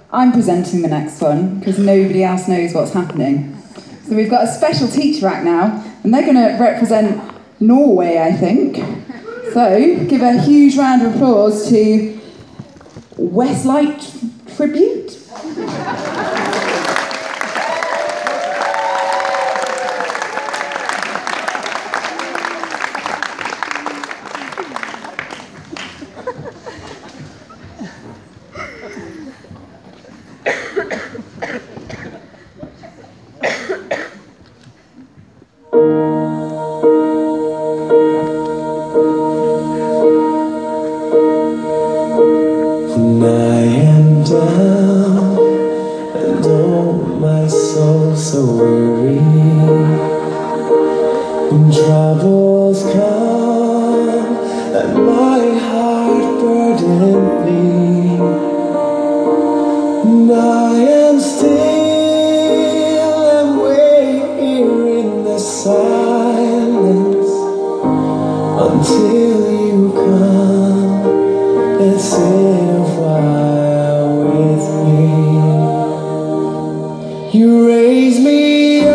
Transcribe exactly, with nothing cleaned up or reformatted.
I'm presenting the next one because nobody else knows what's happening. So we've got a special teacher act now, and they're going to represent Norway, I think. So give a huge round of applause to Westlight Tribute. When I am down and oh my soul so weary, when troubles come and my heart burden me, and I am still and wait here in the silence until you come and sit a while with me. You raise me up.